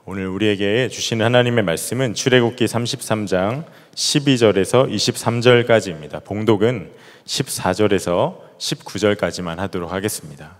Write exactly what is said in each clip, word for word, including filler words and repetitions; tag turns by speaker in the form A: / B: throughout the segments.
A: 오늘 우리에게 주시는 하나님의 말씀은 출애굽기 삼십삼 장 십이 절에서 이십삼 절까지입니다. 봉독은 십사 절에서 십구 절까지만 하도록 하겠습니다.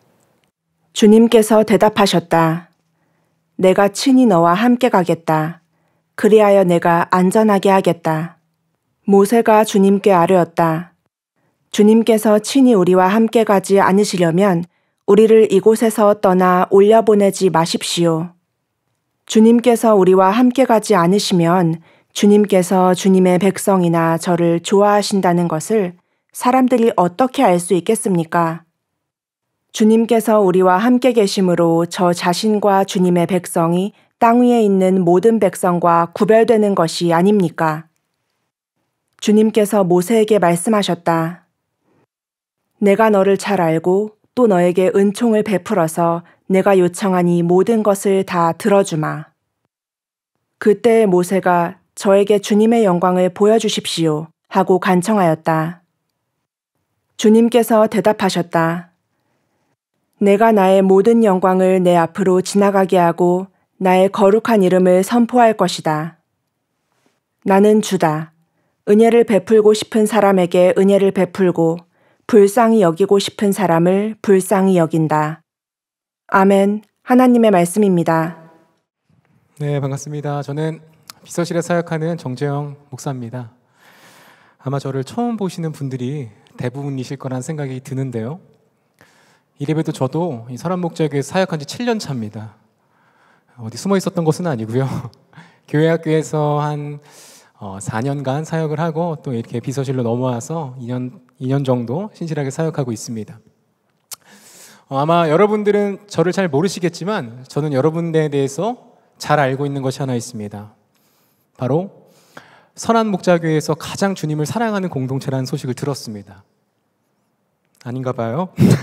B: 주님께서 대답하셨다. 내가 친히 너와 함께 가겠다. 그리하여 내가 안전하게 하겠다. 모세가 주님께 아뢰었다. 주님께서 친히 우리와 함께 가지 않으시려면 우리를 이곳에서 떠나 올려보내지 마십시오. 주님께서 우리와 함께 가지 않으시면 주님께서 주님의 백성이나 저를 좋아하신다는 것을 사람들이 어떻게 알 수 있겠습니까? 주님께서 우리와 함께 계심으로 저 자신과 주님의 백성이 땅 위에 있는 모든 백성과 구별되는 것이 아닙니까? 주님께서 모세에게 말씀하셨다. 내가 너를 잘 알고 또 너에게 은총을 베풀어서 내가 요청한 이 모든 것을 다 들어주마. 그때 모세가 저에게 주님의 영광을 보여주십시오 하고 간청하였다. 주님께서 대답하셨다. 내가 나의 모든 영광을 내 앞으로 지나가게 하고 나의 거룩한 이름을 선포할 것이다. 나는 주다. 은혜를 베풀고 싶은 사람에게 은혜를 베풀고 불쌍히 여기고 싶은 사람을 불쌍히 여긴다. 아멘. 하나님의 말씀입니다.
C: 네, 반갑습니다. 저는 비서실에 사역하는 정재영 목사입니다. 아마 저를 처음 보시는 분들이 대부분이실 거란 생각이 드는데요. 이래봬도 저도 이 서람목자교회 사역한 지 칠 년 차입니다. 어디 숨어 있었던 것은 아니고요. 교회학교에서 한 어, 사 년간 사역을 하고 또 이렇게 비서실로 넘어와서 이 년, 이 년 정도 신실하게 사역하고 있습니다. 어, 아마 여러분들은 저를 잘 모르시겠지만 저는 여러분에 대해서 잘 알고 있는 것이 하나 있습니다. 바로 선한목자교회에서 가장 주님을 사랑하는 공동체라는 소식을 들었습니다. 아닌가 봐요.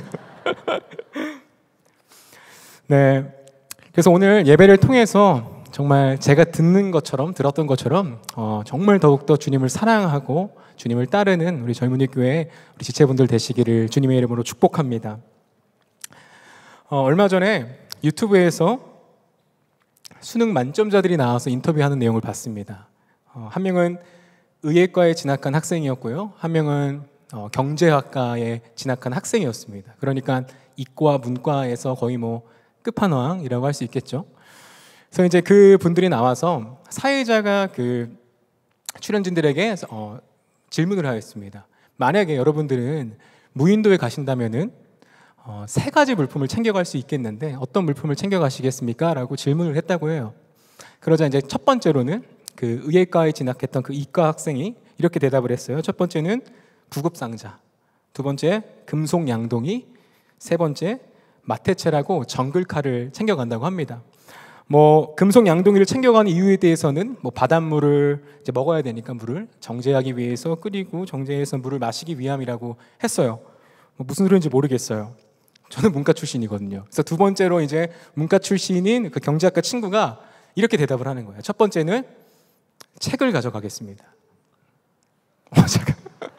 C: 네, 그래서 오늘 예배를 통해서 정말 제가 듣는 것처럼 들었던 것처럼 어, 정말 더욱더 주님을 사랑하고 주님을 따르는 우리 젊은이 교회 우리 지체분들 되시기를 주님의 이름으로 축복합니다. 어, 얼마 전에 유튜브에서 수능 만점자들이 나와서 인터뷰하는 내용을 봤습니다. 어, 한 명은 의예과에 진학한 학생이었고요. 한 명은 어, 경제학과에 진학한 학생이었습니다. 그러니까 이과 문과에서 거의 뭐 끝판왕이라고 할 수 있겠죠. 그래서 이제 그 분들이 나와서 사회자가 그 출연진들에게 어, 질문을 하였습니다. 만약에 여러분들은 무인도에 가신다면은 어, 세 가지 물품을 챙겨갈 수 있겠는데 어떤 물품을 챙겨가시겠습니까? 라고 질문을 했다고 해요. 그러자 이제 첫 번째로는 그 의예과에 진학했던 그 이과 학생이 이렇게 대답을 했어요. 첫 번째는 구급상자, 두 번째 금속 양동이, 세 번째 마테체라고 정글칼을 챙겨간다고 합니다. 뭐 금속 양동이를 챙겨가는 이유에 대해서는 뭐 바닷물을 이제 먹어야 되니까 물을 정제하기 위해서 끓이고 정제해서 물을 마시기 위함이라고 했어요. 뭐 무슨 소리인지 모르겠어요. 저는 문과 출신이거든요. 그래서 두 번째로 이제 문과 출신인 그 경제학과 친구가 이렇게 대답을 하는 거예요. 첫 번째는 책을 가져가겠습니다. 어, 잠깐.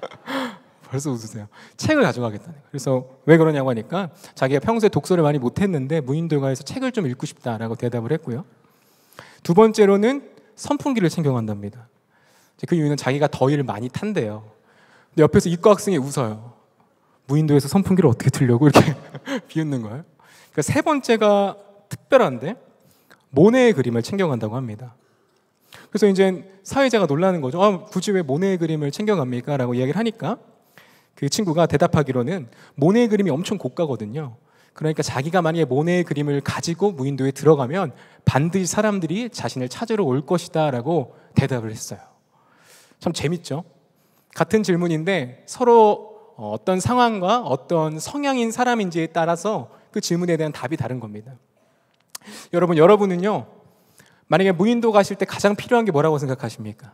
C: 벌써 웃으세요. 책을 가져가겠다는 거예요. 그래서 왜 그러냐고 하니까 자기가 평소에 독서를 많이 못했는데 무인도에 가서 책을 좀 읽고 싶다라고 대답을 했고요. 두 번째로는 선풍기를 챙겨간답니다. 그 이유는 자기가 더위를 많이 탄대요. 근데 옆에서 이과 학생이 웃어요. 무인도에서 선풍기를 어떻게 틀려고 이렇게 비웃는 거예요. 그러니까 세 번째가 특별한데 모네의 그림을 챙겨간다고 합니다. 그래서 이제 사회자가 놀라는 거죠. 아, 굳이 왜 모네의 그림을 챙겨갑니까? 라고 이야기를 하니까 그 친구가 대답하기로는 모네의 그림이 엄청 고가거든요. 그러니까 자기가 만약에 모네의 그림을 가지고 무인도에 들어가면 반드시 사람들이 자신을 찾으러 올 것이다 라고 대답을 했어요. 참 재밌죠? 같은 질문인데 서로 어떤 상황과 어떤 성향인 사람인지에 따라서 그 질문에 대한 답이 다른 겁니다. 여러분, 여러분은요 만약에 무인도 가실 때 가장 필요한 게 뭐라고 생각하십니까?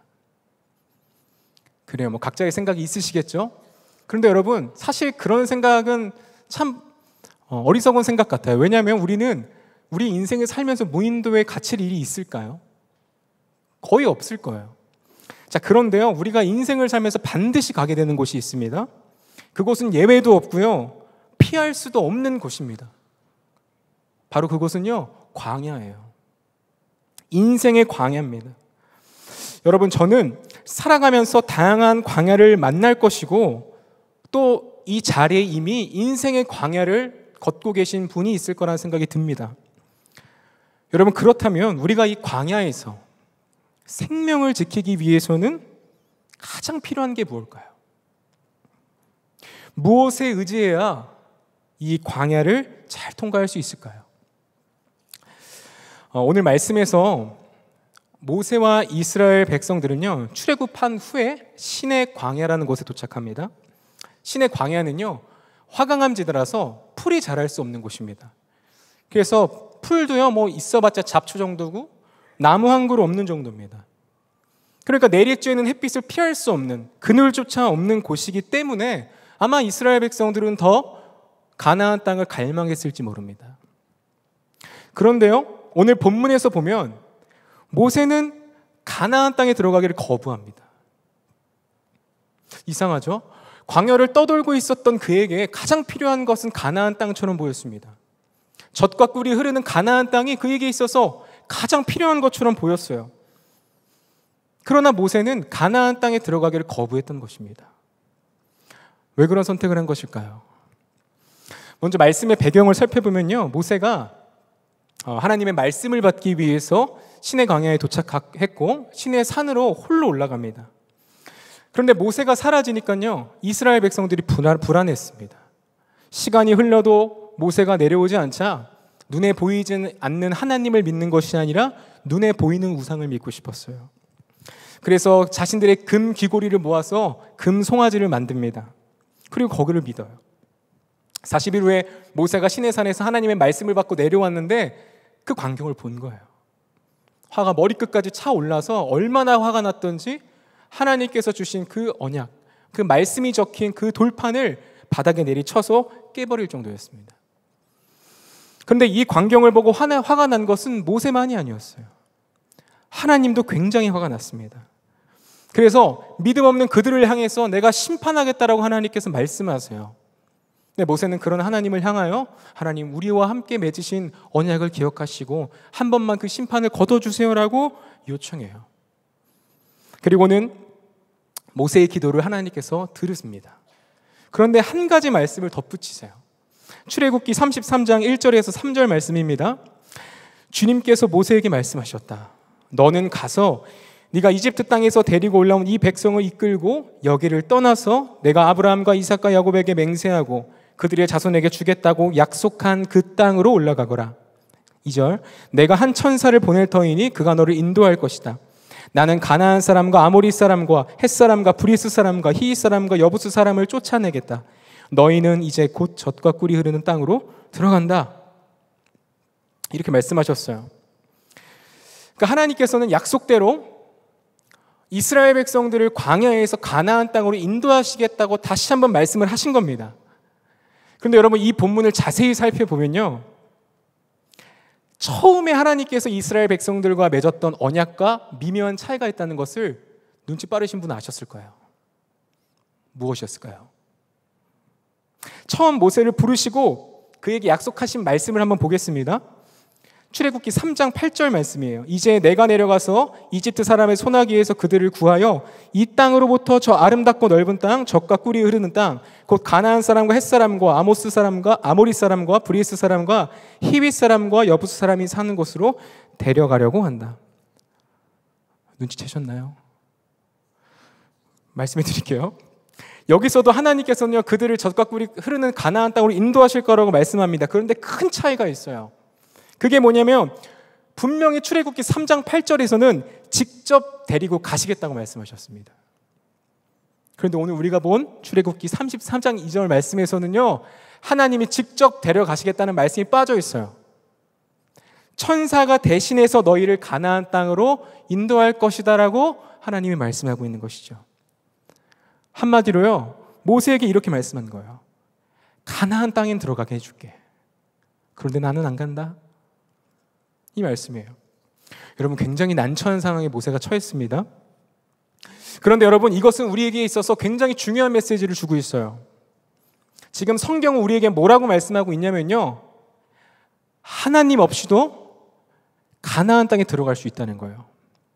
C: 그래요, 뭐 각자의 생각이 있으시겠죠? 그런데 여러분, 사실 그런 생각은 참 어리석은 생각 같아요. 왜냐하면 우리는 우리 인생을 살면서 무인도에 갇힐 일이 있을까요? 거의 없을 거예요. 자, 그런데요, 우리가 인생을 살면서 반드시 가게 되는 곳이 있습니다. 그곳은 예외도 없고요, 피할 수도 없는 곳입니다. 바로 그곳은요, 광야예요. 인생의 광야입니다. 여러분, 저는 살아가면서 다양한 광야를 만날 것이고 또 이 자리에 이미 인생의 광야를 걷고 계신 분이 있을 거라는 생각이 듭니다. 여러분, 그렇다면 우리가 이 광야에서 생명을 지키기 위해서는 가장 필요한 게 무엇일까요? 무엇에 의지해야 이 광야를 잘 통과할 수 있을까요? 어, 오늘 말씀에서 모세와 이스라엘 백성들은요, 출애굽한 후에 신의 광야라는 곳에 도착합니다. 신의 광야는요, 화강암지대라서 풀이 자랄 수 없는 곳입니다. 그래서 풀도요, 뭐 있어봤자 잡초 정도고 나무 한 그루 없는 정도입니다. 그러니까 내리쬐는 햇빛을 피할 수 없는, 그늘조차 없는 곳이기 때문에 아마 이스라엘 백성들은 더 가나안 땅을 갈망했을지 모릅니다. 그런데요, 오늘 본문에서 보면 모세는 가나안 땅에 들어가기를 거부합니다. 이상하죠? 광야를 떠돌고 있었던 그에게 가장 필요한 것은 가나안 땅처럼 보였습니다. 젖과 꿀이 흐르는 가나안 땅이 그에게 있어서 가장 필요한 것처럼 보였어요. 그러나 모세는 가나안 땅에 들어가기를 거부했던 것입니다. 왜 그런 선택을 한 것일까요? 먼저 말씀의 배경을 살펴보면요, 모세가 하나님의 말씀을 받기 위해서 신의 광야에 도착했고 신의 산으로 홀로 올라갑니다. 그런데 모세가 사라지니까요, 이스라엘 백성들이 불안, 불안했습니다. 시간이 흘러도 모세가 내려오지 않자 눈에 보이지 않는 하나님을 믿는 것이 아니라 눈에 보이는 우상을 믿고 싶었어요. 그래서 자신들의 금 귀고리를 모아서 금 송아지를 만듭니다. 그리고 거기를 믿어요. 사십 일 후에 모세가 시내산에서 하나님의 말씀을 받고 내려왔는데 그 광경을 본 거예요. 화가 머리끝까지 차올라서 얼마나 화가 났던지 하나님께서 주신 그 언약, 그 말씀이 적힌 그 돌판을 바닥에 내리쳐서 깨버릴 정도였습니다. 그런데 이 광경을 보고 화나, 화가 난 것은 모세만이 아니었어요. 하나님도 굉장히 화가 났습니다. 그래서 믿음 없는 그들을 향해서 내가 심판하겠다라고 하나님께서 말씀하세요. 근데 모세는 그런 하나님을 향하여 하나님, 우리와 함께 맺으신 언약을 기억하시고 한 번만 그 심판을 거둬주세요라고 요청해요. 그리고는 모세의 기도를 하나님께서 들으십니다. 그런데 한 가지 말씀을 덧붙이세요. 출애굽기 삼십삼 장 일 절에서 삼 절 말씀입니다. 주님께서 모세에게 말씀하셨다. 너는 가서 네가 이집트 땅에서 데리고 올라온 이 백성을 이끌고 여기를 떠나서 내가 아브라함과 이삭과 야곱에게 맹세하고 그들의 자손에게 주겠다고 약속한 그 땅으로 올라가거라. 이 절, 내가 한 천사를 보낼 터이니 그가 너를 인도할 것이다. 나는 가나안 사람과 아모리 사람과 헷 사람과 브리스 사람과 히윗 사람과 여부스 사람을 쫓아내겠다. 너희는 이제 곧 젖과 꿀이 흐르는 땅으로 들어간다. 이렇게 말씀하셨어요. 그러니까 하나님께서는 약속대로 이스라엘 백성들을 광야에서 가나안 땅으로 인도하시겠다고 다시 한번 말씀을 하신 겁니다. 그런데 여러분, 이 본문을 자세히 살펴보면요, 처음에 하나님께서 이스라엘 백성들과 맺었던 언약과 미묘한 차이가 있다는 것을 눈치 빠르신 분은 아셨을 거예요. 무엇이었을까요? 처음 모세를 부르시고 그에게 약속하신 말씀을 한번 보겠습니다. 출애굽기 삼 장 팔 절 말씀이에요. 이제 내가 내려가서 이집트 사람의 손아귀에서 그들을 구하여 이 땅으로부터 저 아름답고 넓은 땅, 젖과 꿀이 흐르는 땅, 곧 가나안 사람과 헷 사람과 아모스 사람과 아모리 사람과 브리스 사람과 히윗 사람과 여부스 사람이 사는 곳으로 데려가려고 한다. 눈치채셨나요? 말씀해 드릴게요. 여기서도 하나님께서는요, 그들을 젖과 꿀이 흐르는 가나안 땅으로 인도하실 거라고 말씀합니다. 그런데 큰 차이가 있어요. 그게 뭐냐면 분명히 출애굽기 삼 장 팔 절에서는 직접 데리고 가시겠다고 말씀하셨습니다. 그런데 오늘 우리가 본 출애굽기 삼십삼 장 이 절 말씀에서는요, 하나님이 직접 데려가시겠다는 말씀이 빠져 있어요. 천사가 대신해서 너희를 가나안 땅으로 인도할 것이다라고 하나님이 말씀하고 있는 것이죠. 한마디로요, 모세에게 이렇게 말씀한 거예요. 가나안 땅엔 들어가게 해줄게. 그런데 나는 안 간다. 이 말씀이에요. 여러분, 굉장히 난처한 상황에 모세가 처했습니다. 그런데 여러분, 이것은 우리에게 있어서 굉장히 중요한 메시지를 주고 있어요. 지금 성경은 우리에게 뭐라고 말씀하고 있냐면요, 하나님 없이도 가나안 땅에 들어갈 수 있다는 거예요.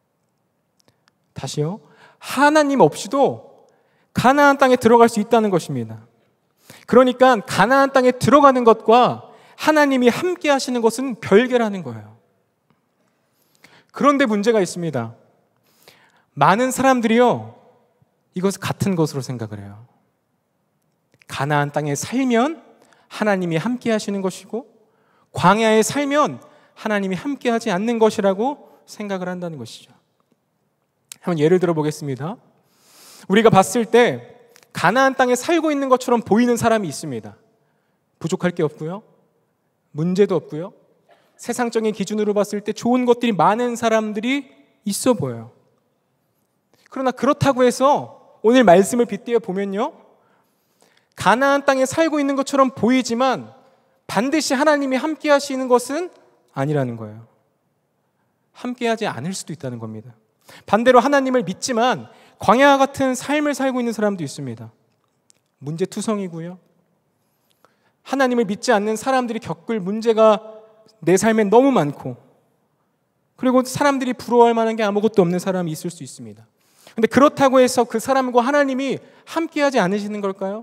C: 다시요. 하나님 없이도 가나안 땅에 들어갈 수 있다는 것입니다. 그러니까 가나안 땅에 들어가는 것과 하나님이 함께 하시는 것은 별개라는 거예요. 그런데 문제가 있습니다. 많은 사람들이요, 이것을 같은 것으로 생각을 해요. 가나안 땅에 살면 하나님이 함께 하시는 것이고, 광야에 살면 하나님이 함께 하지 않는 것이라고 생각을 한다는 것이죠. 한번 예를 들어 보겠습니다. 우리가 봤을 때 가나안 땅에 살고 있는 것처럼 보이는 사람이 있습니다. 부족할 게 없고요, 문제도 없고요, 세상적인 기준으로 봤을 때 좋은 것들이 많은 사람들이 있어 보여요. 그러나 그렇다고 해서 오늘 말씀을 빗대어 보면요, 가나안 땅에 살고 있는 것처럼 보이지만 반드시 하나님이 함께 하시는 것은 아니라는 거예요. 함께 하지 않을 수도 있다는 겁니다. 반대로 하나님을 믿지만 광야 같은 삶을 살고 있는 사람도 있습니다. 문제투성이고요, 하나님을 믿지 않는 사람들이 겪을 문제가 내 삶에 너무 많고, 그리고 사람들이 부러워할 만한 게 아무것도 없는 사람이 있을 수 있습니다. 그런데 그렇다고 해서 그 사람과 하나님이 함께하지 않으시는 걸까요?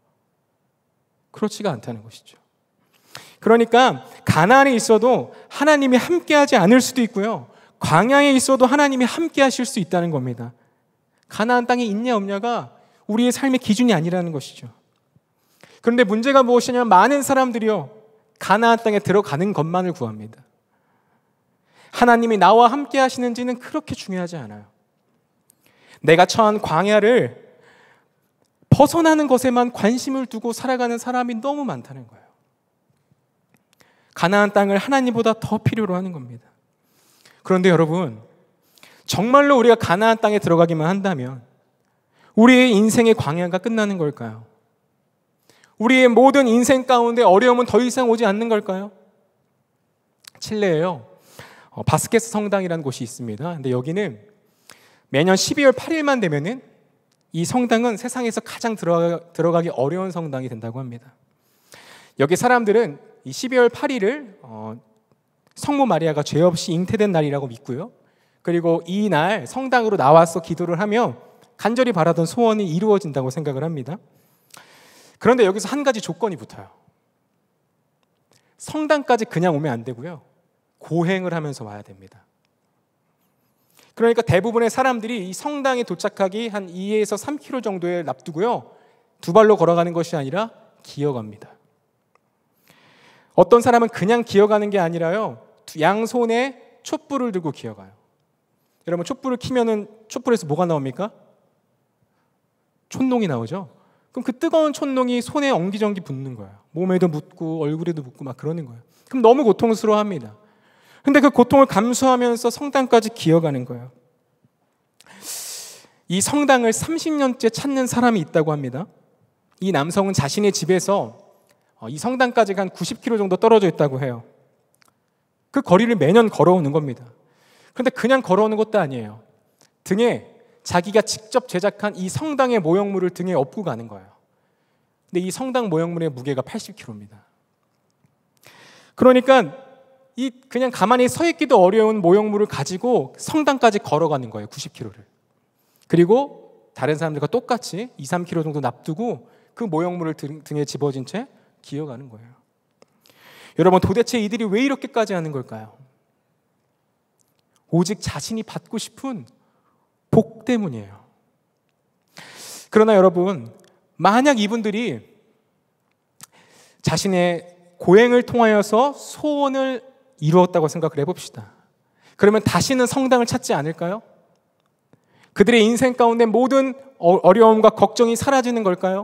C: 그렇지가 않다는 것이죠. 그러니까 가나안에 있어도 하나님이 함께하지 않을 수도 있고요, 광야에 있어도 하나님이 함께하실 수 있다는 겁니다. 가나안 땅에 있냐 없냐가 우리의 삶의 기준이 아니라는 것이죠. 그런데 문제가 무엇이냐면 많은 사람들이요, 가나안 땅에 들어가는 것만을 구합니다. 하나님이 나와 함께 하시는지는 그렇게 중요하지 않아요. 내가 처한 광야를 벗어나는 것에만 관심을 두고 살아가는 사람이 너무 많다는 거예요. 가나안 땅을 하나님보다 더 필요로 하는 겁니다. 그런데 여러분, 정말로 우리가 가나안 땅에 들어가기만 한다면 우리의 인생의 광야가 끝나는 걸까요? 우리의 모든 인생 가운데 어려움은 더 이상 오지 않는 걸까요? 칠레에요, 어, 바스케스 성당이라는 곳이 있습니다. 근데 여기는 매년 십이월 팔일만 되면은 이 성당은 세상에서 가장 들어가, 들어가기 어려운 성당이 된다고 합니다. 여기 사람들은 이 십이월 팔일을 어, 성모 마리아가 죄 없이 잉태된 날이라고 믿고요, 그리고 이 날 성당으로 나와서 기도를 하며 간절히 바라던 소원이 이루어진다고 생각을 합니다. 그런데 여기서 한 가지 조건이 붙어요. 성당까지 그냥 오면 안 되고요, 고행을 하면서 와야 됩니다. 그러니까 대부분의 사람들이 이 성당에 도착하기 한 이에서 삼 킬로미터 정도에 납두고요, 두 발로 걸어가는 것이 아니라 기어갑니다. 어떤 사람은 그냥 기어가는 게 아니라요, 양손에 촛불을 들고 기어가요. 여러분, 촛불을 켜면은 촛불에서 뭐가 나옵니까? 촛농이 나오죠. 그럼 그 뜨거운 촛농이 손에 엉기정기 붙는 거예요. 몸에도 묻고 얼굴에도 묻고 막 그러는 거예요. 그럼 너무 고통스러워합니다. 근데 그 고통을 감수하면서 성당까지 기어가는 거예요. 이 성당을 삼십 년째 찾는 사람이 있다고 합니다. 이 남성은 자신의 집에서 이 성당까지가 한 구십 킬로미터 정도 떨어져 있다고 해요. 그 거리를 매년 걸어오는 겁니다. 그런데 그냥 걸어오는 것도 아니에요. 등에 자기가 직접 제작한 이 성당의 모형물을 등에 업고 가는 거예요. 근데 이 성당 모형물의 무게가 팔십 킬로그램입니다. 그러니까 이 그냥 가만히 서 있기도 어려운 모형물을 가지고 성당까지 걸어가는 거예요, 구십 킬로미터를. 그리고 다른 사람들과 똑같이 이, 삼 킬로미터 정도 납두고 그 모형물을 등, 등에 집어진 채 기어가는 거예요. 여러분, 도대체 이들이 왜 이렇게까지 하는 걸까요? 오직 자신이 받고 싶은 복 때문이에요. 그러나 여러분, 만약 이분들이 자신의 고행을 통하여서 소원을 이루었다고 생각을 해봅시다. 그러면 다시는 성당을 찾지 않을까요? 그들의 인생 가운데 모든 어려움과 걱정이 사라지는 걸까요?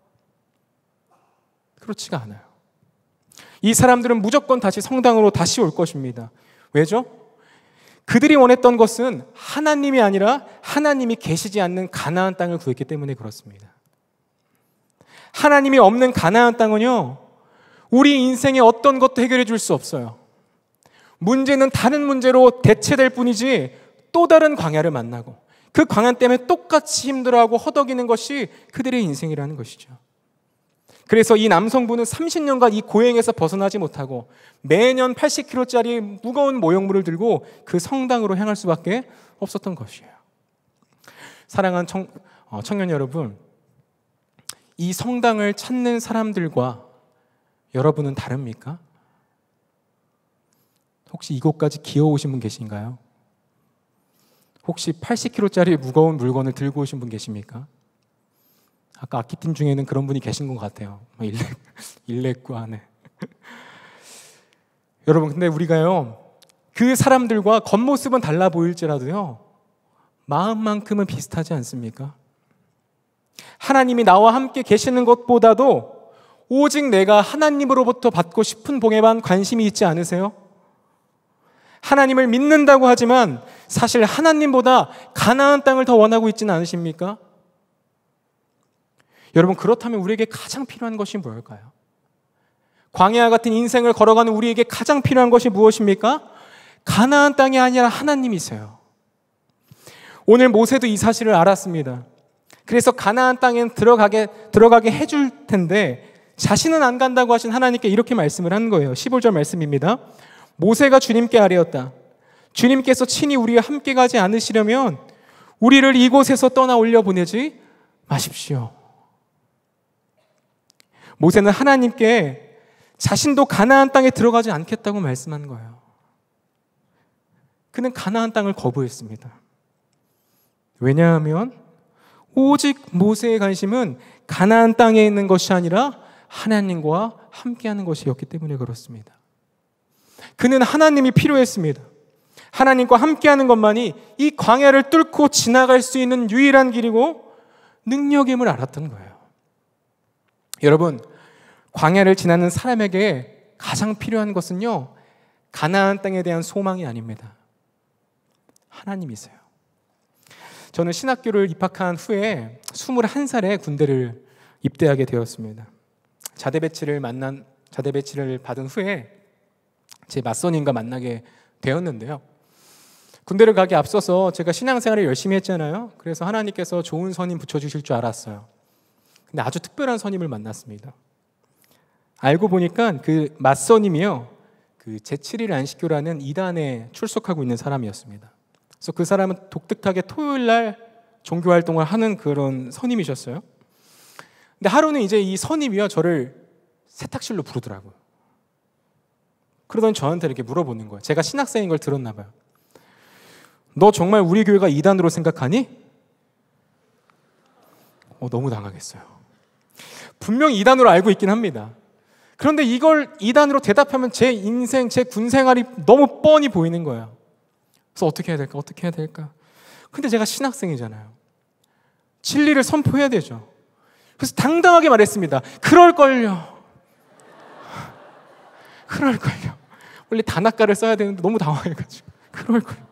C: 그렇지가 않아요. 이 사람들은 무조건 다시 성당으로 다시 올 것입니다. 왜죠? 그들이 원했던 것은 하나님이 아니라 하나님이 계시지 않는 가나안 땅을 구했기 때문에 그렇습니다. 하나님이 없는 가나안 땅은요, 우리 인생의 어떤 것도 해결해 줄 수 없어요. 문제는 다른 문제로 대체될 뿐이지 또 다른 광야를 만나고 그 광야 때문에 똑같이 힘들어하고 허덕이는 것이 그들의 인생이라는 것이죠. 그래서 이 남성분은 삼십 년간 이 고행에서 벗어나지 못하고 매년 팔십 킬로그램짜리 무거운 모형물을 들고 그 성당으로 향할 수밖에 없었던 것이에요. 사랑하는 청, 어, 청년 여러분, 이 성당을 찾는 사람들과 여러분은 다릅니까? 혹시 이곳까지 기어오신 분 계신가요? 혹시 팔십 킬로그램짜리 무거운 물건을 들고 오신 분 계십니까? 아까 악기팀 중에는 그런 분이 계신 것 같아요. 일렉, 일렉구 안에. 여러분, 근데 우리가요, 그 사람들과 겉모습은 달라 보일지라도요, 마음만큼은 비슷하지 않습니까? 하나님이 나와 함께 계시는 것보다도 오직 내가 하나님으로부터 받고 싶은 복에만 관심이 있지 않으세요? 하나님을 믿는다고 하지만 사실 하나님보다 가나안 땅을 더 원하고 있지는 않으십니까? 여러분, 그렇다면 우리에게 가장 필요한 것이 무엇일까요? 광야 같은 인생을 걸어가는 우리에게 가장 필요한 것이 무엇입니까? 가나안 땅이 아니라 하나님이세요. 오늘 모세도 이 사실을 알았습니다. 그래서 가나안 땅에 들어가게, 들어가게 해줄 텐데 자신은 안 간다고 하신 하나님께 이렇게 말씀을 한 거예요. 십오 절 말씀입니다. 모세가 주님께 아뢰었다. 주님께서 친히 우리와 함께 가지 않으시려면 우리를 이곳에서 떠나 올려보내지 마십시오. 모세는 하나님께 자신도 가나안 땅에 들어가지 않겠다고 말씀한 거예요. 그는 가나안 땅을 거부했습니다. 왜냐하면 오직 모세의 관심은 가나안 땅에 있는 것이 아니라 하나님과 함께하는 것이었기 때문에 그렇습니다. 그는 하나님이 필요했습니다. 하나님과 함께하는 것만이 이 광야를 뚫고 지나갈 수 있는 유일한 길이고 능력임을 알았던 거예요. 여러분, 광야를 지나는 사람에게 가장 필요한 것은요, 가나안 땅에 대한 소망이 아닙니다. 하나님이세요. 저는 신학교를 입학한 후에 스물한 살에 군대를 입대하게 되었습니다. 자대 배치를 만난 자대 배치를 받은 후에 제 맞선임과 만나게 되었는데요. 군대를 가기 앞서서 제가 신앙생활을 열심히 했잖아요. 그래서 하나님께서 좋은 선임 붙여주실 줄 알았어요. 근데 아주 특별한 선임을 만났습니다. 알고 보니까 그 맞선임이요, 그 제칠 일 안식교라는 이단에 출석하고 있는 사람이었습니다. 그래서 그 사람은 독특하게 토요일 날 종교 활동을 하는 그런 선임이셨어요. 근데 하루는 이제 이 선임이요, 저를 세탁실로 부르더라고요. 그러더니 저한테 이렇게 물어보는 거예요. 제가 신학생인 걸 들었나 봐요. 너 정말 우리 교회가 이단으로 생각하니? 어, 너무 당황했어요. 분명히 이단으로 알고 있긴 합니다. 그런데 이걸 이단으로 대답하면 제 인생, 제 군 생활이 너무 뻔히 보이는 거예요. 그래서 어떻게 해야 될까? 어떻게 해야 될까? 근데 제가 신학생이잖아요. 진리를 선포해야 되죠. 그래서 당당하게 말했습니다. 그럴걸요. 그럴걸요. 원래 단아가를 써야 되는데 너무 당황해가지고 그럴걸요.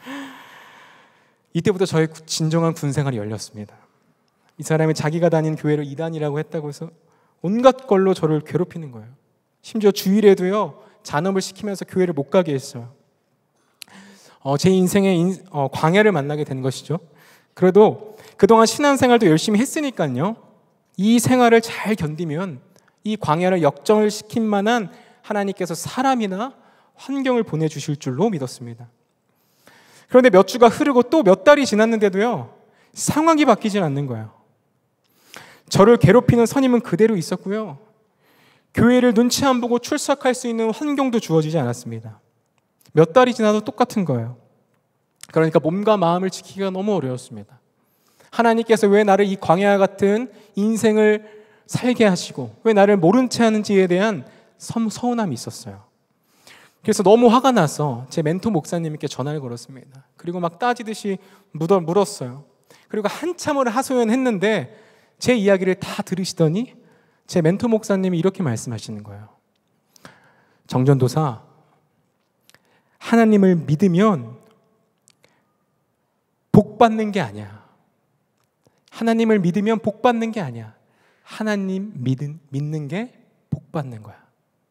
C: 이때부터 저의 진정한 군생활이 열렸습니다. 이 사람이 자기가 다닌 교회를 이단이라고 했다고 해서 온갖 걸로 저를 괴롭히는 거예요. 심지어 주일에도요, 잔업을 시키면서 교회를 못 가게 했어요. 어, 제 인생의 인, 어, 광야를 만나게 된 것이죠. 그래도 그동안 신앙생활도 열심히 했으니까요, 이 생활을 잘 견디면 이 광야를 역정을 시킨 만한 하나님께서 사람이나 환경을 보내주실 줄로 믿었습니다. 그런데 몇 주가 흐르고 또 몇 달이 지났는데도요, 상황이 바뀌질 않는 거예요. 저를 괴롭히는 선임은 그대로 있었고요, 교회를 눈치 안 보고 출석할 수 있는 환경도 주어지지 않았습니다. 몇 달이 지나도 똑같은 거예요. 그러니까 몸과 마음을 지키기가 너무 어려웠습니다. 하나님께서 왜 나를 이 광야 같은 인생을 살게 하시고 왜 나를 모른 채 하는지에 대한 서운함이 있었어요. 그래서 너무 화가 나서 제 멘토 목사님께 전화를 걸었습니다. 그리고 막 따지듯이 물어, 물었어요. 그리고 한참을 하소연했는데 제 이야기를 다 들으시더니 제 멘토 목사님이 이렇게 말씀하시는 거예요. 정전도사, 하나님을 믿으면 복 받는 게 아니야. 하나님을 믿으면 복 받는 게 아니야. 하나님 믿은, 믿는 게 복 받는 거야.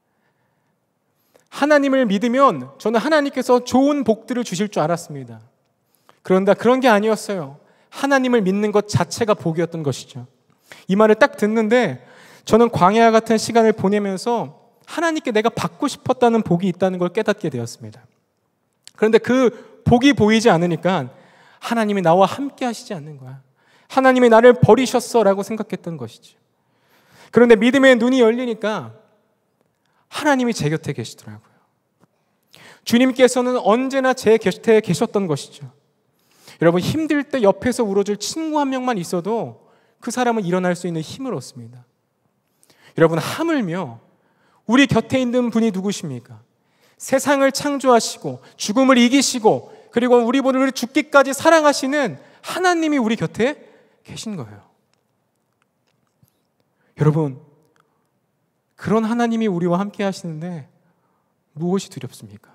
C: 하나님을 믿으면 저는 하나님께서 좋은 복들을 주실 줄 알았습니다. 그런데 그런 게 아니었어요. 하나님을 믿는 것 자체가 복이었던 것이죠. 이 말을 딱 듣는데 저는 광야 같은 시간을 보내면서 하나님께 내가 받고 싶었다는 복이 있다는 걸 깨닫게 되었습니다. 그런데 그 복이 보이지 않으니까 하나님이 나와 함께 하시지 않는 거야. 하나님이 나를 버리셨어 라고 생각했던 것이죠. 그런데 믿음의 눈이 열리니까 하나님이 제 곁에 계시더라고요. 주님께서는 언제나 제 곁에 계셨던 것이죠. 여러분, 힘들 때 옆에서 울어줄 친구 한 명만 있어도 그 사람은 일어날 수 있는 힘을 얻습니다. 여러분, 하물며 우리 곁에 있는 분이 누구십니까? 세상을 창조하시고 죽음을 이기시고 그리고 우리 분을 죽기까지 사랑하시는 하나님이 우리 곁에 계신 거예요. 여러분, 그런 하나님이 우리와 함께 하시는데 무엇이 두렵습니까?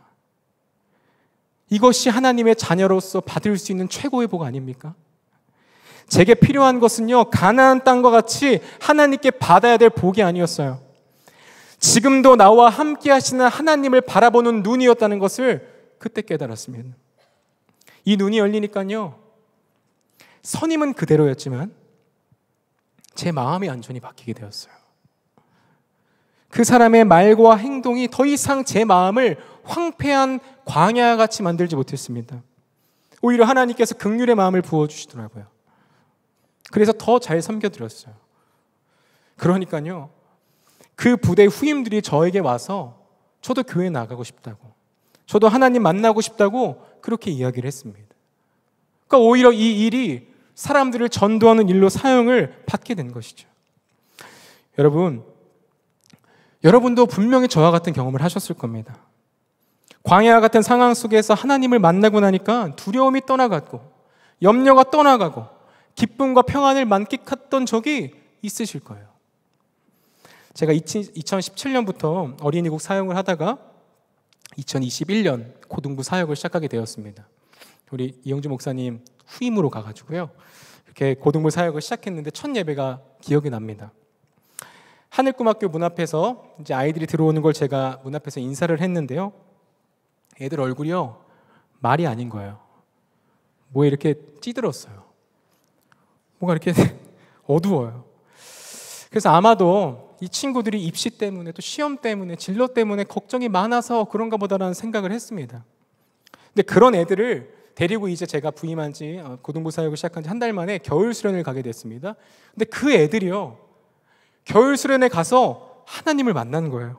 C: 이것이 하나님의 자녀로서 받을 수 있는 최고의 복 아닙니까? 제게 필요한 것은요, 가나안 땅과 같이 하나님께 받아야 될 복이 아니었어요. 지금도 나와 함께 하시는 하나님을 바라보는 눈이었다는 것을 그때 깨달았습니다. 이 눈이 열리니까요, 선임은 그대로였지만 제 마음이 완전히 바뀌게 되었어요. 그 사람의 말과 행동이 더 이상 제 마음을 황폐한 광야같이 만들지 못했습니다. 오히려 하나님께서 긍휼의 마음을 부어주시더라고요. 그래서 더 잘 섬겨드렸어요. 그러니까요, 그 부대 후임들이 저에게 와서 저도 교회 나가고 싶다고, 저도 하나님 만나고 싶다고 그렇게 이야기를 했습니다. 그러니까 오히려 이 일이 사람들을 전도하는 일로 사용을 받게 된 것이죠. 여러분, 여러분도 분명히 저와 같은 경험을 하셨을 겁니다. 광야 같은 상황 속에서 하나님을 만나고 나니까 두려움이 떠나갔고 염려가 떠나가고 기쁨과 평안을 만끽했던 적이 있으실 거예요. 제가 이천십칠 년부터 어린이국 사역을 하다가 이천이십일 년 고등부 사역을 시작하게 되었습니다. 우리 이영주 목사님 후임으로 가가지고요, 이렇게 고등부 사역을 시작했는데 첫 예배가 기억이 납니다. 하늘꿈학교 문 앞에서 이제 아이들이 들어오는 걸 제가 문 앞에서 인사를 했는데요, 애들 얼굴이요, 말이 아닌 거예요. 뭐에 이렇게 찌들었어요. 뭐가 이렇게 어두워요. 그래서 아마도 이 친구들이 입시 때문에 또 시험 때문에 진로 때문에 걱정이 많아서 그런가 보다라는 생각을 했습니다. 근데 그런 애들을 데리고 이제 제가 부임한 지 고등부 사역을 시작한 지 한 달 만에 겨울 수련을 가게 됐습니다. 근데 그 애들이요, 겨울 수련에 가서 하나님을 만나는 거예요.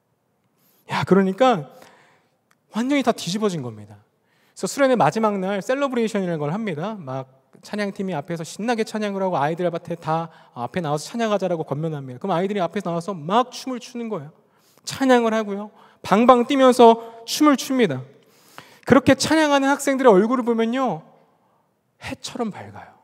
C: 야, 그러니까 완전히 다 뒤집어진 겁니다. 그래서 수련의 마지막 날 셀러브레이션이라는 걸 합니다. 막 찬양팀이 앞에서 신나게 찬양을 하고 아이들한테 다 앞에 나와서 찬양하자라고 권면합니다. 그럼 아이들이 앞에 나와서 막 춤을 추는 거예요. 찬양을 하고요, 방방 뛰면서 춤을 춥니다. 그렇게 찬양하는 학생들의 얼굴을 보면요, 해처럼 밝아요.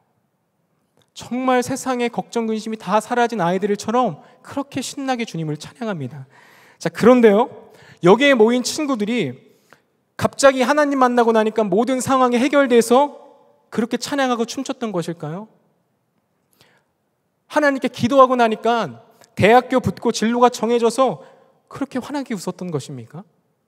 C: 정말 세상의 걱정 근심이 다 사라진 아이들처럼 그렇게 신나게 주님을 찬양합니다. 자, 그런데요, 여기에 모인 친구들이 갑자기 하나님 만나고 나니까 모든 상황이 해결돼서 그렇게 찬양하고 춤췄던 것일까요? 하나님께 기도하고 나니까 대학교 붙고 진로가 정해져서 그렇게 환하게 웃었던 것입니까?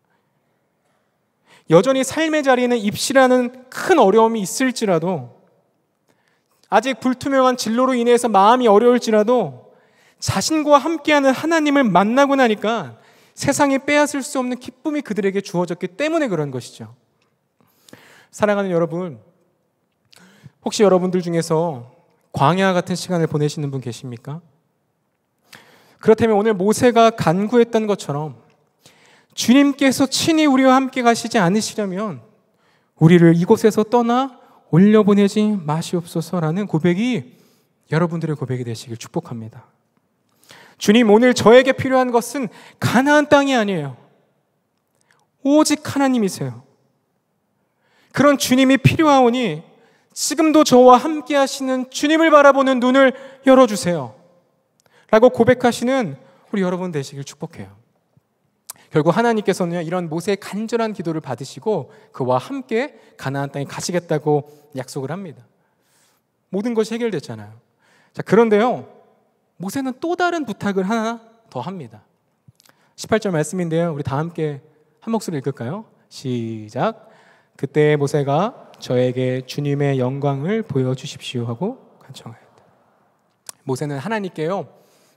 C: 여전히 삶의 자리에는 입시라는 큰 어려움이 있을지라도, 아직 불투명한 진로로 인해서 마음이 어려울지라도 자신과 함께하는 하나님을 만나고 나니까 세상에 빼앗을 수 없는 기쁨이 그들에게 주어졌기 때문에 그런 것이죠. 사랑하는 여러분, 혹시 여러분들 중에서 광야 같은 시간을 보내시는 분 계십니까? 그렇다면 오늘 모세가 간구했던 것처럼 주님께서 친히 우리와 함께 가시지 않으시려면 우리를 이곳에서 떠나 올려보내지 마시옵소서라는 고백이 여러분들의 고백이 되시길 축복합니다. 주님, 오늘 저에게 필요한 것은 가나안 땅이 아니에요. 오직 하나님이세요. 그런 주님이 필요하오니 지금도 저와 함께 하시는 주님을 바라보는 눈을 열어주세요 라고 고백하시는 우리 여러분 되시길 축복해요. 결국 하나님께서는 이런 모세의 간절한 기도를 받으시고 그와 함께 가나안 땅에 가시겠다고 약속을 합니다. 모든 것이 해결됐잖아요. 자, 그런데요, 모세는 또 다른 부탁을 하나 더 합니다. 십팔 절 말씀인데요, 우리 다 함께 한 목소리 읽을까요? 시작. 그때 모세가 저에게 주님의 영광을 보여주십시오 하고 간청하였다. 모세는 하나님께요,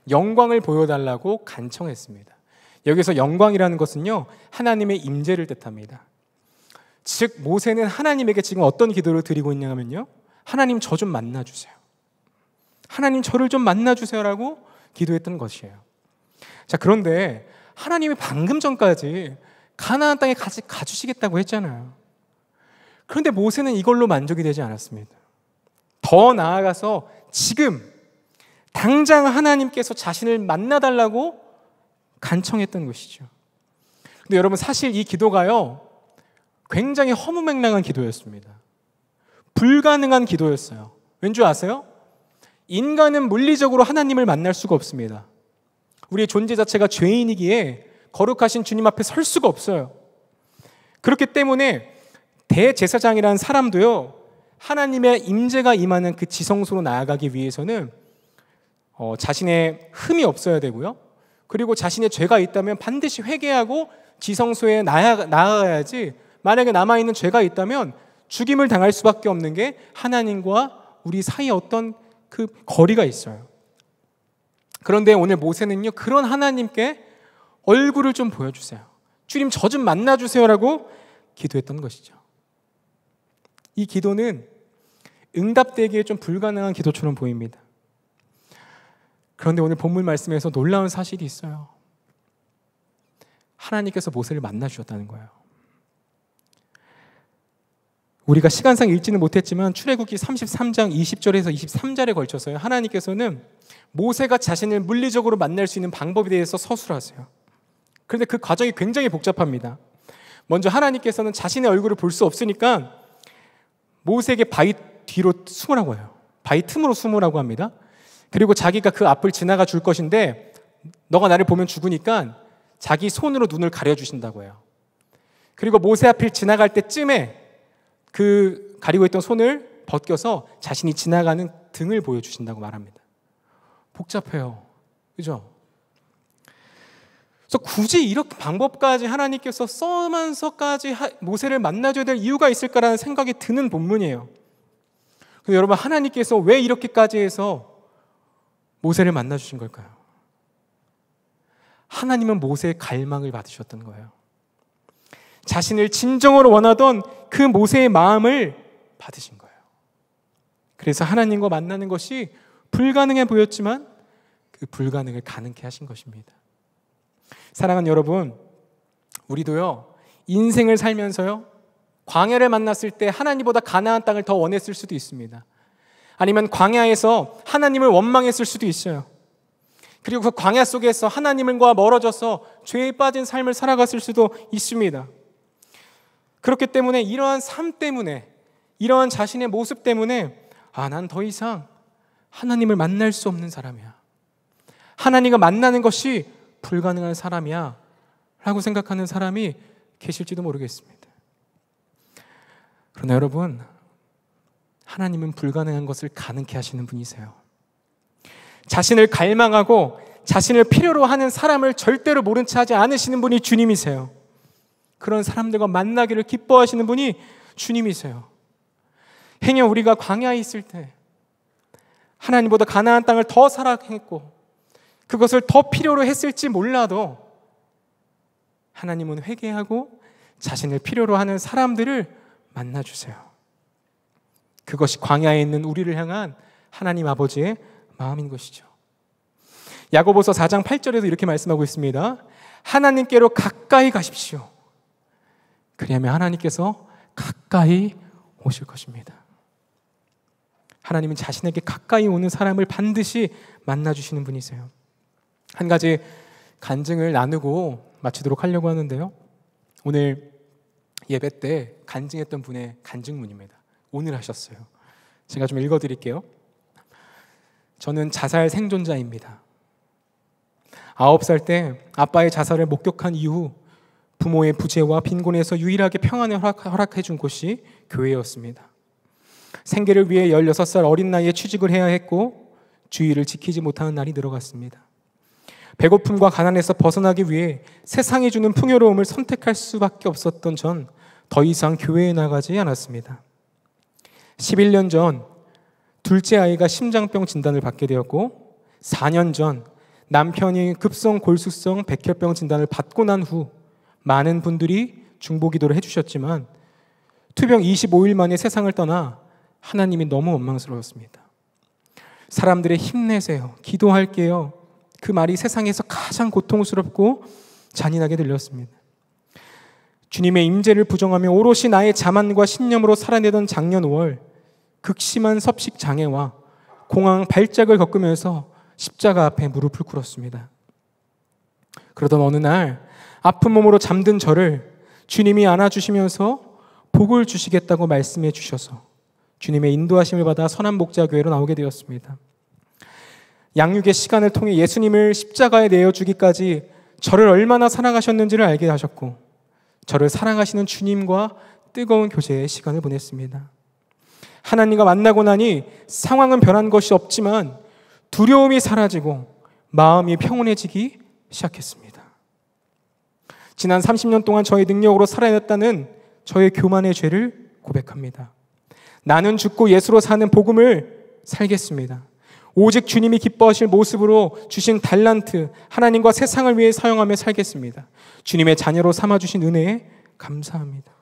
C: 영광을 보여달라고 간청했습니다. 여기서 영광이라는 것은요, 하나님의 임재를 뜻합니다. 즉 모세는 하나님에게 지금 어떤 기도를 드리고 있냐 하면요, 하나님 저 좀 만나주세요. 하나님 저를 좀 만나주세요라고 기도했던 것이에요. 자, 그런데 하나님이 방금 전까지 가나안 땅에 같이 가주시겠다고 했잖아요. 그런데 모세는 이걸로 만족이 되지 않았습니다. 더 나아가서 지금 당장 하나님께서 자신을 만나달라고 간청했던 것이죠. 근데 여러분, 사실 이 기도가요, 굉장히 허무맹랑한 기도였습니다. 불가능한 기도였어요. 왠 줄 아세요? 인간은 물리적으로 하나님을 만날 수가 없습니다. 우리의 존재 자체가 죄인이기에 거룩하신 주님 앞에 설 수가 없어요. 그렇기 때문에 대제사장이라는 사람도요, 하나님의 임재가 임하는 그 지성소로 나아가기 위해서는 어, 자신의 흠이 없어야 되고요, 그리고 자신의 죄가 있다면 반드시 회개하고 지성소에 나아, 나아가야지, 만약에 남아있는 죄가 있다면 죽임을 당할 수밖에 없는 게 하나님과 우리 사이에 어떤 그 거리가 있어요. 그런데 오늘 모세는요, 그런 하나님께 얼굴을 좀 보여주세요. 주님 저 좀 만나주세요라고 기도했던 것이죠. 이 기도는 응답되기에 좀 불가능한 기도처럼 보입니다. 그런데 오늘 본문 말씀에서 놀라운 사실이 있어요. 하나님께서 모세를 만나주셨다는 거예요. 우리가 시간상 읽지는 못했지만 출애굽기 삼십삼 장 이십 절에서 이십삼 절에 걸쳐서요, 하나님께서는 모세가 자신을 물리적으로 만날 수 있는 방법에 대해서 서술하세요. 그런데 그 과정이 굉장히 복잡합니다. 먼저 하나님께서는 자신의 얼굴을 볼 수 없으니까 모세에게 바위 뒤로 숨으라고 해요. 바위 틈으로 숨으라고 합니다. 그리고 자기가 그 앞을 지나가 줄 것인데 너가 나를 보면 죽으니까 자기 손으로 눈을 가려주신다고 해요. 그리고 모세 앞을 지나갈 때쯤에 그 가리고 있던 손을 벗겨서 자신이 지나가는 등을 보여주신다고 말합니다. 복잡해요. 그죠? 그래서 굳이 이렇게 방법까지 하나님께서 써면서까지 모세를 만나줘야 될 이유가 있을까라는 생각이 드는 본문이에요. 그래서 여러분, 하나님께서 왜 이렇게까지 해서 모세를 만나주신 걸까요? 하나님은 모세의 갈망을 받으셨던 거예요. 자신을 진정으로 원하던 그 모세의 마음을 받으신 거예요. 그래서 하나님과 만나는 것이 불가능해 보였지만 그 불가능을 가능케 하신 것입니다. 사랑하는 여러분, 우리도요, 인생을 살면서요, 광야를 만났을 때 하나님보다 가나안 땅을 더 원했을 수도 있습니다. 아니면 광야에서 하나님을 원망했을 수도 있어요. 그리고 그 광야 속에서 하나님과 멀어져서 죄에 빠진 삶을 살아갔을 수도 있습니다. 그렇기 때문에 이러한 삶 때문에, 이러한 자신의 모습 때문에 아, 난 더 이상 하나님을 만날 수 없는 사람이야, 하나님과 만나는 것이 불가능한 사람이야 라고 생각하는 사람이 계실지도 모르겠습니다. 그러나 여러분, 하나님은 불가능한 것을 가능케 하시는 분이세요. 자신을 갈망하고 자신을 필요로 하는 사람을 절대로 모른 채 하지 않으시는 분이 주님이세요. 그런 사람들과 만나기를 기뻐하시는 분이 주님이세요. 행여 우리가 광야에 있을 때 하나님보다 가나안 땅을 더 사랑했고 그것을 더 필요로 했을지 몰라도 하나님은 회개하고 자신을 필요로 하는 사람들을 만나주세요. 그것이 광야에 있는 우리를 향한 하나님 아버지의 마음인 것이죠. 야고보서 사 장 팔 절에도 이렇게 말씀하고 있습니다. 하나님께로 가까이 가십시오. 그리하면 하나님께서 가까이 오실 것입니다. 하나님은 자신에게 가까이 오는 사람을 반드시 만나주시는 분이세요. 한 가지 간증을 나누고 마치도록 하려고 하는데요, 오늘 예배 때 간증했던 분의 간증문입니다. 오늘 하셨어요. 제가 좀 읽어드릴게요. 저는 자살 생존자입니다. 아홉 살 때 아빠의 자살을 목격한 이후 부모의 부재와 빈곤에서 유일하게 평안을 허락, 허락해 준 곳이 교회였습니다. 생계를 위해 열여섯 살 어린 나이에 취직을 해야 했고 주의를 지키지 못하는 날이 늘어갔습니다. 배고픔과 가난에서 벗어나기 위해 세상이 주는 풍요로움을 선택할 수밖에 없었던 전 더 이상 교회에 나가지 않았습니다. 십일 년 전 둘째 아이가 심장병 진단을 받게 되었고 사 년 전 남편이 급성 골수성 백혈병 진단을 받고 난 후 많은 분들이 중보기도를 해주셨지만 투병 이십오 일 만에 세상을 떠나 하나님이 너무 원망스러웠습니다. 사람들의 힘내세요, 기도할게요, 그 말이 세상에서 가장 고통스럽고 잔인하게 들렸습니다. 주님의 임재를 부정하며 오롯이 나의 자만과 신념으로 살아내던 작년 오월 극심한 섭식 장애와 공황 발작을 겪으면서 십자가 앞에 무릎을 꿇었습니다. 그러던 어느 날 아픈 몸으로 잠든 저를 주님이 안아주시면서 복을 주시겠다고 말씀해 주셔서 주님의 인도하심을 받아 선한목자교회로 나오게 되었습니다. 양육의 시간을 통해 예수님을 십자가에 내어주기까지 저를 얼마나 사랑하셨는지를 알게 하셨고 저를 사랑하시는 주님과 뜨거운 교제의 시간을 보냈습니다. 하나님과 만나고 나니 상황은 변한 것이 없지만 두려움이 사라지고 마음이 평온해지기 시작했습니다. 지난 삼십 년 동안 저의 능력으로 살아냈다는 저의 교만의 죄를 고백합니다. 나는 죽고 예수로 사는 복음을 살겠습니다. 오직 주님이 기뻐하실 모습으로 주신 달란트, 하나님과 세상을 위해 사용하며 살겠습니다. 주님의 자녀로 삼아주신 은혜에 감사합니다.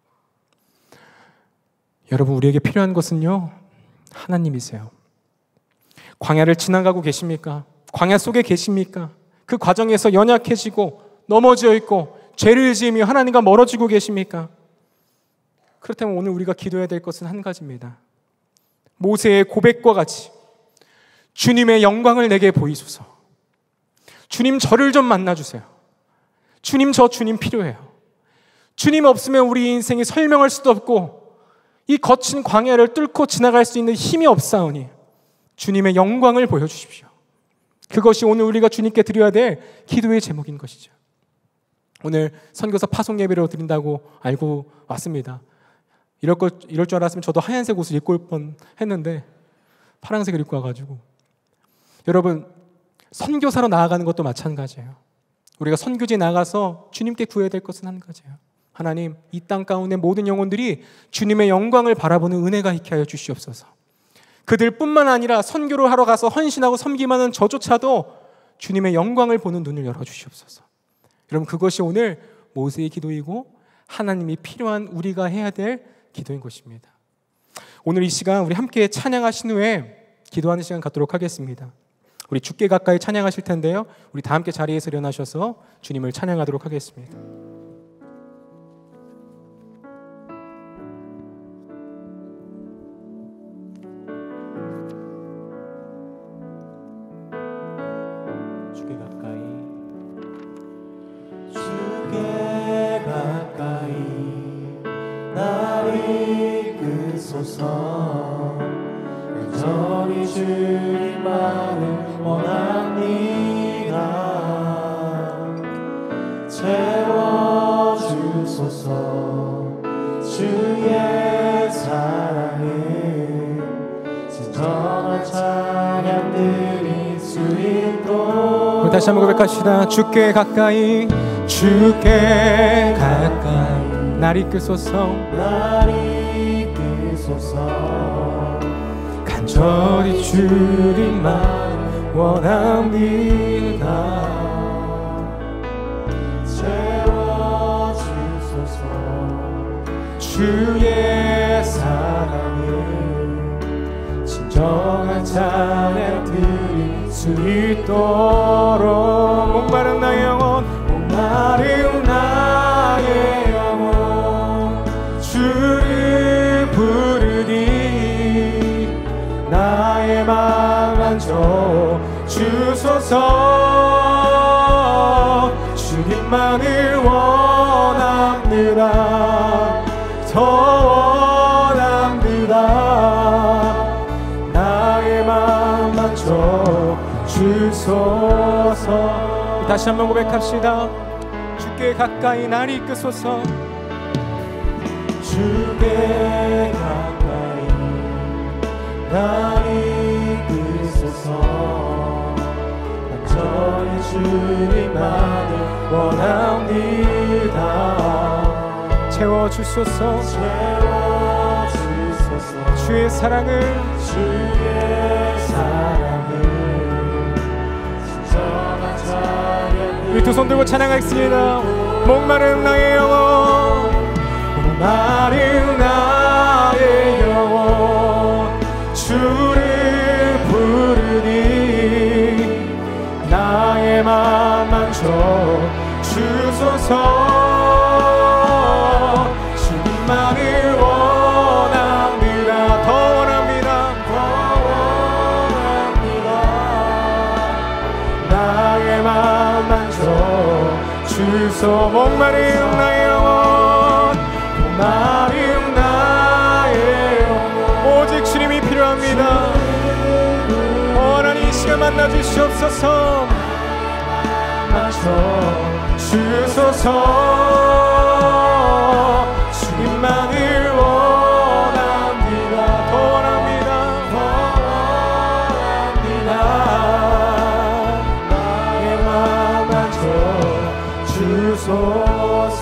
C: 여러분, 우리에게 필요한 것은요, 하나님이세요. 광야를 지나가고 계십니까? 광야 속에 계십니까? 그 과정에서 연약해지고 넘어져 있고 죄를 지으며 하나님과 멀어지고 계십니까? 그렇다면 오늘 우리가 기도해야 될 것은 한 가지입니다. 모세의 고백과 같이 주님의 영광을 내게 보이소서. 주님, 저를 좀 만나주세요. 주님, 저 주님 필요해요. 주님 없으면 우리 인생이 설명할 수도 없고 이 거친 광야를 뚫고 지나갈 수 있는 힘이 없사오니 주님의 영광을 보여주십시오. 그것이 오늘 우리가 주님께 드려야 될 기도의 제목인 것이죠. 오늘 선교사 파송 예배로 드린다고 알고 왔습니다. 이럴 것, 이럴 줄 알았으면 저도 하얀색 옷을 입고 올 뻔 했는데 파란색을 입고 와가지고. 여러분, 선교사로 나아가는 것도 마찬가지예요. 우리가 선교지에 나가서 주님께 구해야 될 것은 한 가지예요. 하나님, 이 땅 가운데 모든 영혼들이 주님의 영광을 바라보는 은혜가 있게 하여 주시옵소서. 그들뿐만 아니라 선교를 하러 가서 헌신하고 섬기만 하는 저조차도 주님의 영광을 보는 눈을 열어주시옵소서. 여러분, 그것이 오늘 모세의 기도이고 하나님이 필요한 우리가 해야 될 기도인 것입니다. 오늘 이 시간 우리 함께 찬양하신 후에 기도하는 시간 갖도록 하겠습니다. 우리 주께 가까이 찬양하실 텐데요, 우리 다 함께 자리에서 일어나셔서 주님을 찬양하도록 하겠습니다. 주께 가까이,
D: 주께 가까이 나를 이끄소서. 간절히 주님만을 원합니다. 채워주소서. 주의 사랑을 진정한 찬양 드릴 수 있도록.
C: 다시 한번 고백합시다. 주께 가까이, 주께 가까이 날 이끄소서.
D: 날 이끄소서.
C: 간절히 주님만 원합니다.
D: 채워주소서.
C: 주의 사랑을 진정한 찬양 드릴 수 있도록. 목마른 나의 영혼, 목마른 나의 영혼 주를 부르니 나의 맘 만져 주소서. 주님만을 원합니다. 더 원합니다. 나의 맘 만져 주소서. 다시 한번 고백합시다. 주께 가까이 날 이끄소서.
D: 주께 가까이 날 이끄소서. 간절히 주님만을 원합니다.
C: 채워주소서.
D: 채워주소서.
C: 주의 사랑을
D: 주의 사랑을 진정
C: 우리 두 손 들고 찬양하겠습니다. 목마른 나의 영혼,
D: 목마른 나의 영혼, 주를 부르니 나의 맘 만져 주소서. 주님만을 원합니다. 더 원합니다. 더 원합니다. 나의 맘 만져 주소. 목마른 나의 영혼, 목마른 나의 영혼,
C: 오직 주님이 필요합니다. 오 하나님 이 시간 만나 주시옵소서.
D: 맞춰 주소서. 주님만을 원합니다. 더 원합니다. 더 원합니다. 나의 맘 맞춰 주소서.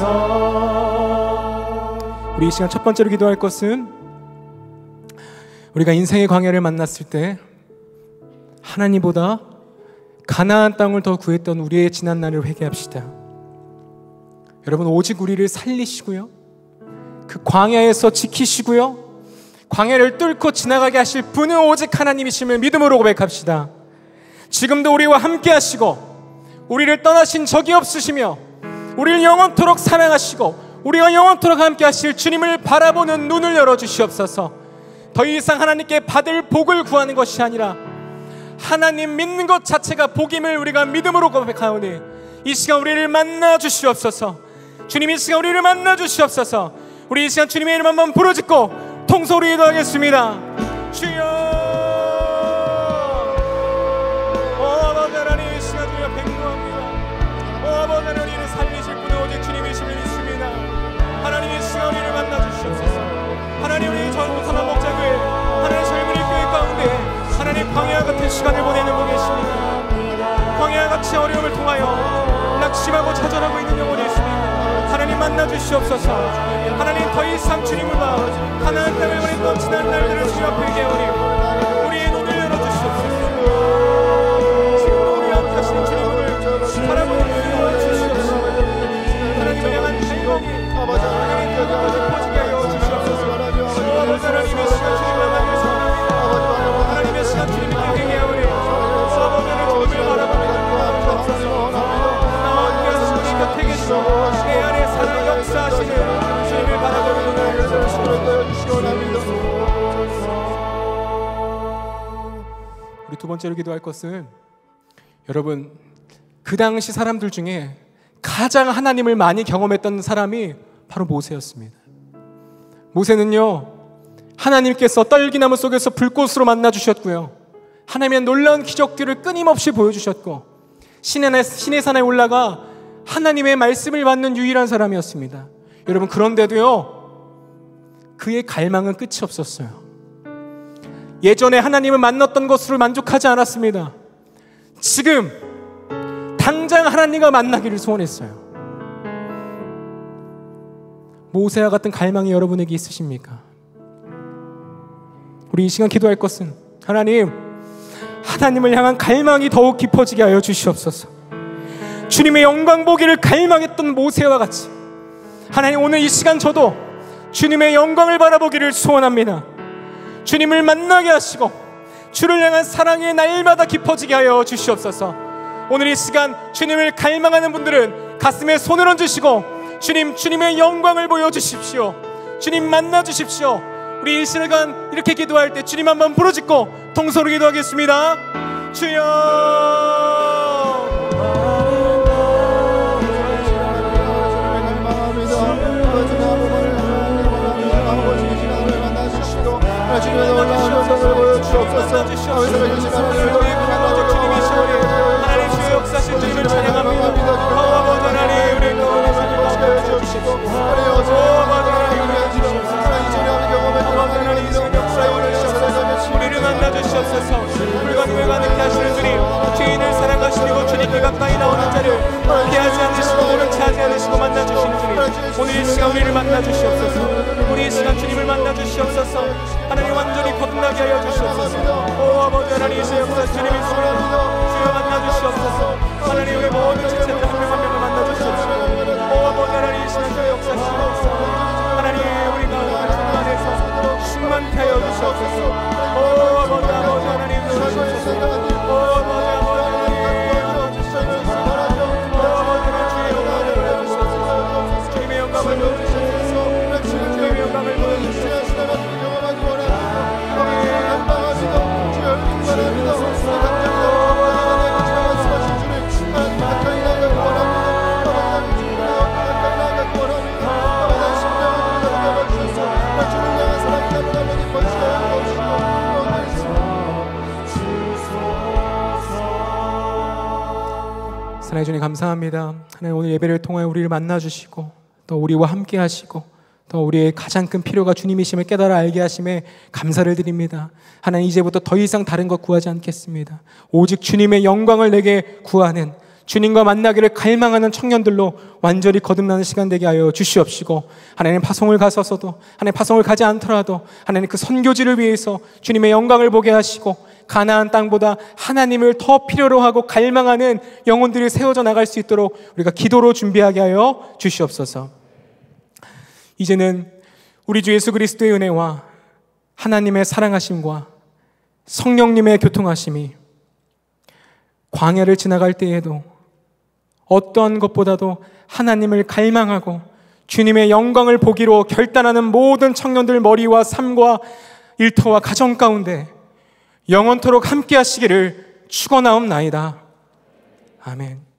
C: 우리 이 시간 첫 번째로 기도할 것은 우리가 인생의 광야를 만났을 때 하나님보다 가나안 땅을 더 구했던 우리의 지난 날을 회개합시다. 여러분, 오직 우리를 살리시고요, 그 광야에서 지키시고요, 광야를 뚫고 지나가게 하실 분은 오직 하나님이심을 믿음으로 고백합시다. 지금도 우리와 함께 하시고 우리를 떠나신 적이 없으시며 우리를 영원토록 사랑하시고 우리가 영원토록 함께 하실 주님을 바라보는 눈을 열어주시옵소서. 더 이상 하나님께 받을 복을 구하는 것이 아니라 하나님 믿는 것 자체가 복임을 우리가 믿음으로 고백하오니 이 시간 우리를 만나 주시옵소서. 주님 이 시간 우리를 만나 주시옵소서. 우리 이 시간 주님의 이름 한번 부르짖고 통소리 기도하겠습니다. 주여, 오 아버지 하나님, 이 시간 주여 백무합니다. 오 아버지 하나님, 우리를 살리실 분은 오직 주님이심을 믿습니다. 하나님 이 시간 우리를 만나 주시옵소서. 하나님, 우리 전부 사만 목장을 하나님 젊은이 교회 가운데 하나님 광야 같은 시간을 보내는 분 계십니다. 광야 같이 어려움을 통하여 낙심하고 좌절하고 있는 영혼이 있습니다. 하나님 만나 주시옵소서. 하나님 더 이상 주님을 봐 가나안 땅을 보냈던 지난 날들을 주님 앞에 계오니 우리의 눈을 열어주시옵소서. 지금도 우리 앞에 하시는 주님을 바라보는 눈을 열어주시옵소서. 하나님을 향한 행복이 하나님 더 깊어지게 하여 주시옵소서. 아버지 하나님의 시간 주님을 만나주시옵소서. 하나님의 시간 주님께 회개하오니 아버지 하나님 주님을 바라보는 눈을 주옵소서. 나와 함께 하시고 이 곁에 계시고 내 안에 사랑 역사하시는 주님을 바라보는 눈을 열어주시옵소서. 우리 두 번째로 기도할 것은, 여러분, 그 당시 사람들 중에 가장 하나님을 많이 경험했던 사람이 바로 모세였습니다. 모세는요, 하나님께서 떨기나무 속에서 불꽃으로 만나주셨고요, 하나님의 놀라운 기적들을 끊임없이 보여주셨고, 신의, 신의 산에 올라가 하나님의 말씀을 받는 유일한 사람이었습니다. 여러분, 그런데도요, 그의 갈망은 끝이 없었어요. 예전에 하나님을 만났던 것으로 만족하지 않았습니다. 지금 당장 하나님과 만나기를 소원했어요. 모세와 같은 갈망이 여러분에게 있으십니까? 우리 이 시간 기도할 것은, 하나님, 하나님을 향한 갈망이 더욱 깊어지게 하여 주시옵소서. 주님의 영광 보기를 갈망했던 모세와 같이 하나님, 오늘 이 시간 저도 주님의 영광을 바라보기를 소원합니다. 주님을 만나게 하시고 주를 향한 사랑이 날마다 깊어지게 하여 주시옵소서. 오늘 이 시간 주님을 갈망하는 분들은 가슴에 손을 얹으시고 주님, 주님의 영광을 보여주십시오. 주님 만나 주십시오. 우리 이 시간 이렇게 기도할 때 주님 한번 부르짖고 통소로 기도하겠습니다. 주여,
D: 주님의 영광을 보여주옵소서.
C: 하나님 주의 역사신 주님을 찬양합니다. 아버지 하나님, 우리 가운데서 주시고 아버지 하나님, 우리를 만나 주시옵소서. 불가능을 가능케 하시는 주님, 죄인을 사랑하시고 주님께 가까이 나오는 자를 피하지 않으시고 모른 체하지 않으시고 만나 주시는 주님, 오늘 이 시간 우리를 만나 주시옵소서. 우리 이 시간 주님을 만나 주시옵소서. 하나님 완전히 거듭나게 하여 주시옵소서. 오 아버지 하나님, 이 역사 주님의 손을 주여 만나 주시옵소서. 하나님, 우리 모든 지체들 한 명
D: 주옵소서. 오 아버지 아버지 하나님 도와주옵소서.
C: 하나님 주님 감사합니다. 하나님 오늘 예배를 통하여 우리를 만나주시고 또 우리와 함께 하시고 또 우리의 가장 큰 필요가 주님이심을 깨달아 알게 하심에 감사를 드립니다. 하나님 이제부터 더 이상 다른 것 구하지 않겠습니다. 오직 주님의 영광을 내게 구하는, 주님과 만나기를 갈망하는 청년들로 완전히 거듭나는 시간 되게 하여 주시옵시고, 하나님 파송을 가서서도, 하나님 파송을 가지 않더라도 하나님 그 선교지를 위해서 주님의 영광을 보게 하시고 가나안 땅보다 하나님을 더 필요로 하고 갈망하는 영혼들이 세워져 나갈 수 있도록 우리가 기도로 준비하게 하여 주시옵소서. 이제는 우리 주 예수 그리스도의 은혜와 하나님의 사랑하심과 성령님의 교통하심이 광야를 지나갈 때에도 어떠한 것보다도 하나님을 갈망하고 주님의 영광을 보기로 결단하는 모든 청년들 머리와 삶과 일터와 가정 가운데 영원토록 함께 하시기를 축원하옵나이다. 아멘.